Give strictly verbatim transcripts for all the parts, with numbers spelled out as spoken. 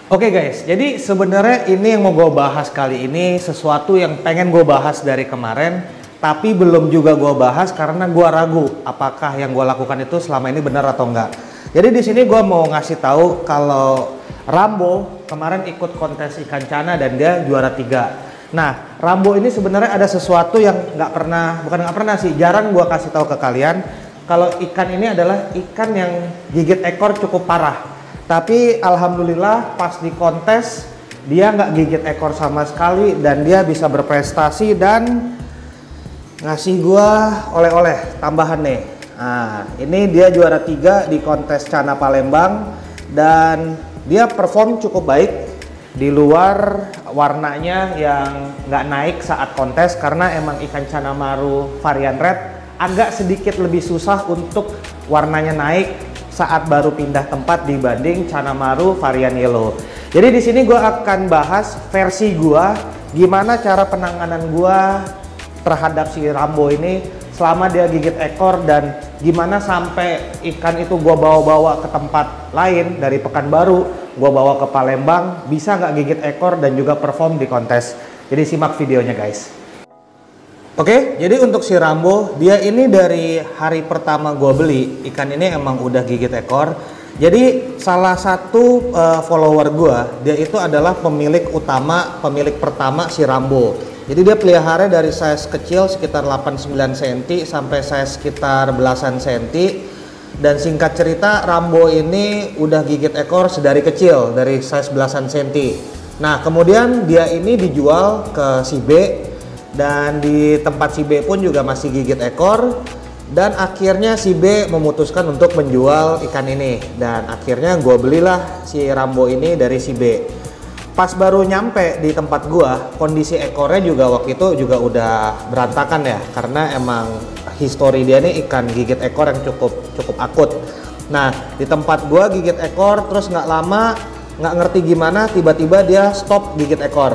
Oke guys, jadi sebenarnya ini yang mau gue bahas kali ini sesuatu yang pengen gue bahas dari kemarin, tapi belum juga gue bahas karena gue ragu apakah yang gue lakukan itu selama ini benar atau enggak. Jadi di sini gue mau ngasih tahu kalau Rambo kemarin ikut kontes ikan cana dan dia juara tiga. Nah, Rambo ini sebenarnya ada sesuatu yang nggak pernah, bukan nggak pernah sih, jarang gue kasih tahu ke kalian. Kalau ikan ini adalah ikan yang gigit ekor cukup parah. Tapi alhamdulillah pas di kontes dia nggak gigit ekor sama sekali dan dia bisa berprestasi dan ngasih gua oleh-oleh tambahan nih. Nah, ini dia juara tiga di kontes Cana Palembang dan dia perform cukup baik di luar warnanya yang nggak naik saat kontes karena emang ikan Cana Maru varian red agak sedikit lebih susah untuk warnanya naik saat baru pindah tempat dibanding Cana Maru varian yellow. Jadi di sini gue akan bahas versi gue, gimana cara penanganan gue terhadap si Rambo ini selama dia gigit ekor dan gimana sampai ikan itu gue bawa-bawa ke tempat lain dari Pekanbaru, gue bawa ke Palembang, bisa nggak gigit ekor dan juga perform di kontes. Jadi simak videonya guys. Oke, jadi untuk si Rambo, dia ini dari hari pertama gue beli, ikan ini emang udah gigit ekor. Jadi salah satu uh, follower gue, dia itu adalah pemilik utama, pemilik pertama si Rambo. Jadi dia pelihara dari size kecil sekitar delapan sembilan sentimeter sampai size sekitar belasan sentimeter. Dan singkat cerita, Rambo ini udah gigit ekor sedari kecil, dari size belasan sentimeter. Nah, kemudian dia ini dijual ke si B. Dan di tempat si B pun juga masih gigit ekor. Dan akhirnya si B memutuskan untuk menjual ikan ini. Dan akhirnya gue belilah si Rambo ini dari si B. Pas baru nyampe di tempat gue, kondisi ekornya juga waktu itu juga udah berantakan ya. Karena emang histori dia nih ikan gigit ekor yang cukup cukup akut. Nah, di tempat gue gigit ekor, terus nggak lama, nggak ngerti gimana, tiba-tiba dia stop gigit ekor.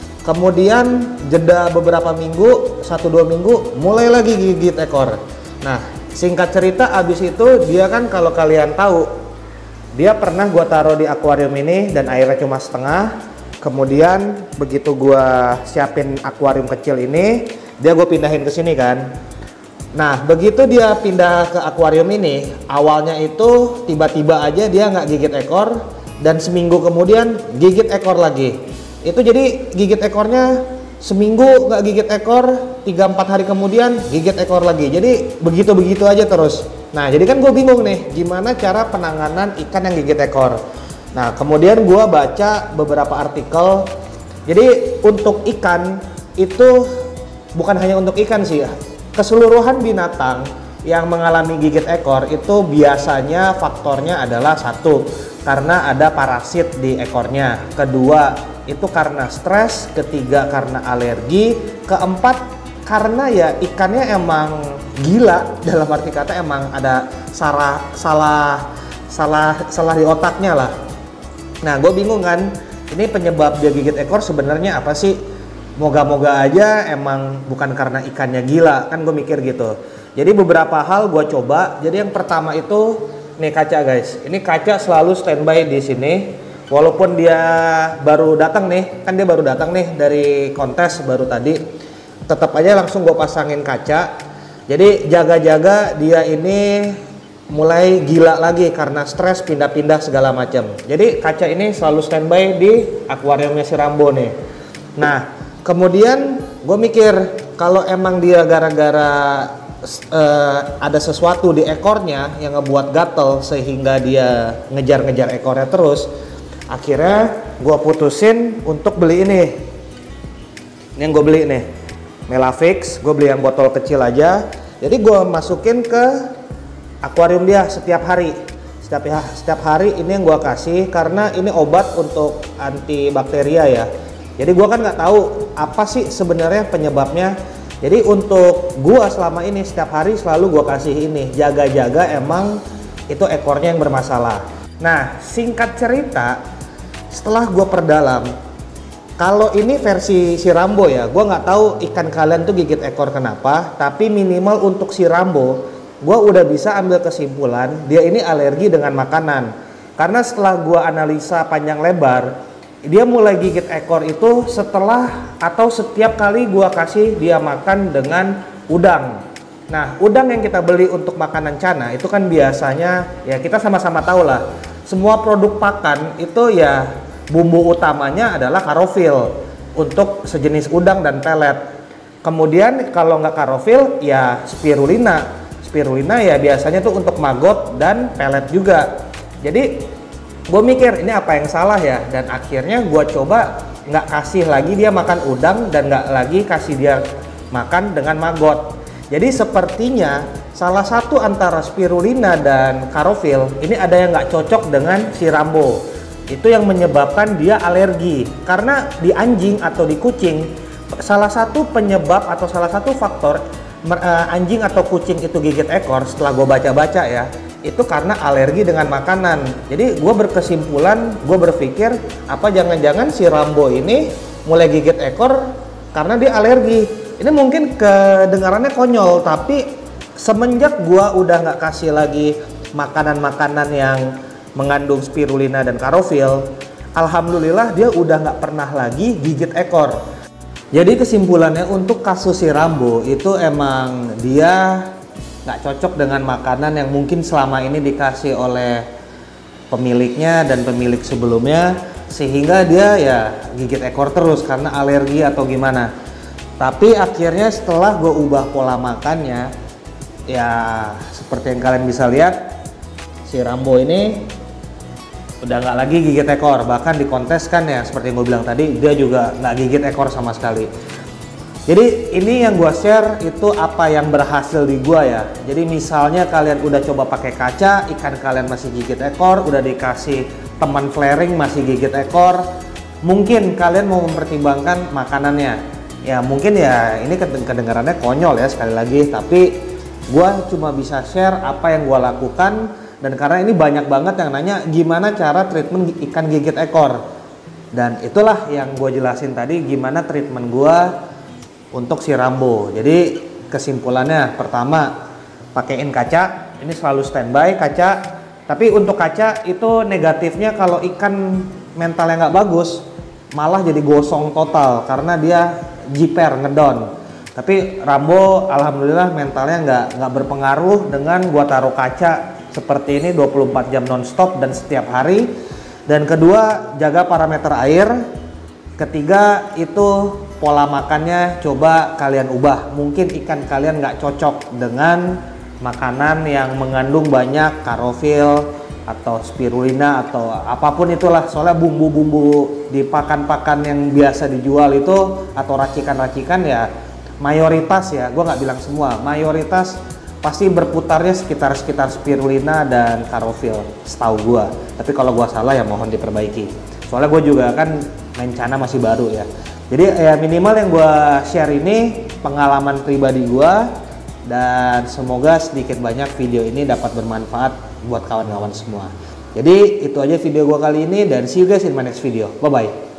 Kemudian jeda beberapa minggu, satu dua minggu, mulai lagi gigit ekor. Nah, singkat cerita abis itu dia kan kalau kalian tahu, dia pernah gua taruh di akuarium ini dan airnya cuma setengah. Kemudian begitu gua siapin akuarium kecil ini, dia gua pindahin ke sini kan. Nah, begitu dia pindah ke akuarium ini, awalnya itu tiba-tiba aja dia nggak gigit ekor dan seminggu kemudian gigit ekor lagi. Itu jadi gigit ekornya seminggu nggak gigit ekor, tiga empat hari kemudian gigit ekor lagi. Jadi begitu-begitu aja terus. Nah, jadi kan gue bingung nih gimana cara penanganan ikan yang gigit ekor. Nah, kemudian gue baca beberapa artikel. Jadi untuk ikan itu bukan hanya untuk ikan sih ya, keseluruhan binatang yang mengalami gigit ekor itu biasanya faktornya adalah satu, karena ada parasit di ekornya. Kedua, itu karena stres. Ketiga, karena alergi. Keempat, karena ya ikannya emang gila, dalam arti kata emang ada salah salah salah salah di otaknya lah. Nah, gue bingung kan, ini penyebab dia gigit ekor sebenarnya apa sih? Moga-moga aja emang bukan karena ikannya gila, kan gue mikir gitu. Jadi beberapa hal gue coba. Jadi yang pertama itu nih kaca guys. Ini kaca selalu standby di sini. Walaupun dia baru datang nih, kan dia baru datang nih dari kontes baru tadi. Tetap aja langsung gue pasangin kaca. Jadi jaga-jaga dia ini mulai gila lagi karena stres pindah-pindah segala macam. Jadi kaca ini selalu standby di akuariumnya si Rambo nih. Nah, kemudian gue mikir kalau emang dia gara-gara Uh, ada sesuatu di ekornya yang ngebuat gatel sehingga dia ngejar-ngejar ekornya terus, akhirnya gue putusin untuk beli ini. Ini yang gue beli nih, Melavix. Gue beli yang botol kecil aja. Jadi gue masukin ke akuarium dia setiap hari. Setiap setiap hari ini yang gue kasih karena ini obat untuk antibakteria ya. Jadi gue kan nggak tahu apa sih sebenarnya penyebabnya. Jadi untuk gua selama ini setiap hari selalu gua kasih ini, jaga-jaga emang itu ekornya yang bermasalah. Nah, singkat cerita, setelah gua perdalam, kalau ini versi si Rambo ya, gua nggak tahu ikan kalian tuh gigit ekor kenapa, tapi minimal untuk si Rambo, gua udah bisa ambil kesimpulan dia ini alergi dengan makanan. Karena setelah gua analisa panjang lebar, dia mulai gigit ekor itu setelah atau setiap kali gua kasih dia makan dengan udang. Nah, udang yang kita beli untuk makanan cana itu kan biasanya ya kita sama-sama tahu lah. Semua produk pakan itu ya bumbu utamanya adalah karofil untuk sejenis udang dan pelet. Kemudian kalau nggak karofil ya spirulina. Spirulina ya biasanya tuh untuk maggot dan pelet juga. Jadi gue mikir ini apa yang salah ya, dan akhirnya gue coba nggak kasih lagi dia makan udang dan nggak lagi kasih dia makan dengan maggot. Jadi sepertinya salah satu antara spirulina dan karofil ini ada yang nggak cocok dengan si Rambo. Itu yang menyebabkan dia alergi. Karena di anjing atau di kucing, salah satu penyebab atau salah satu faktor anjing atau kucing itu gigit ekor setelah gue baca-baca ya, itu karena alergi dengan makanan. Jadi gue berkesimpulan, gue berpikir apa jangan-jangan si Rambo ini mulai gigit ekor karena dia alergi. Ini mungkin kedengarannya konyol, tapi semenjak gua udah nggak kasih lagi makanan-makanan yang mengandung spirulina dan karofil, alhamdulillah dia udah nggak pernah lagi gigit ekor. Jadi kesimpulannya untuk kasus si Rambo itu emang dia nggak cocok dengan makanan yang mungkin selama ini dikasih oleh pemiliknya dan pemilik sebelumnya, sehingga dia ya gigit ekor terus karena alergi atau gimana. Tapi akhirnya setelah gue ubah pola makannya, ya seperti yang kalian bisa lihat, si Rambo ini udah nggak lagi gigit ekor. Bahkan di kontes kan ya, seperti yang gue bilang tadi, dia juga nggak gigit ekor sama sekali. Jadi ini yang gue share itu apa yang berhasil di gue ya. Jadi misalnya kalian udah coba pakai kaca, ikan kalian masih gigit ekor, udah dikasih teman flaring masih gigit ekor, mungkin kalian mau mempertimbangkan makanannya. Ya mungkin ya ini kedengarannya konyol ya sekali lagi, tapi gua cuma bisa share apa yang gua lakukan, dan karena ini banyak banget yang nanya gimana cara treatment ikan gigit ekor, dan itulah yang gue jelasin tadi gimana treatment gua untuk si Rambo. Jadi kesimpulannya pertama, pakein kaca, ini selalu standby kaca. Tapi untuk kaca itu negatifnya kalau ikan mentalnya nggak bagus malah jadi gosong total karena dia jiper ngedon. Tapi Rambo alhamdulillah mentalnya nggak nggak berpengaruh dengan gua taruh kaca seperti ini dua puluh empat jam nonstop dan setiap hari. Dan kedua, jaga parameter air. Ketiga itu pola makannya coba kalian ubah. Mungkin ikan kalian nggak cocok dengan makanan yang mengandung banyak karofil atau spirulina atau apapun itulah, soalnya bumbu-bumbu di pakan-pakan yang biasa dijual itu atau racikan-racikan ya mayoritas ya, gue nggak bilang semua, mayoritas pasti berputarnya sekitar-sekitar spirulina dan karofil setahu gue. Tapi kalau gue salah ya mohon diperbaiki, soalnya gue juga kan main cana masih baru ya. Jadi ya minimal yang gue share ini pengalaman pribadi gue, dan semoga sedikit banyak video ini dapat bermanfaat buat kawan-kawan semua. Jadi itu aja video gua kali ini, dan see you guys in my next video. Bye bye.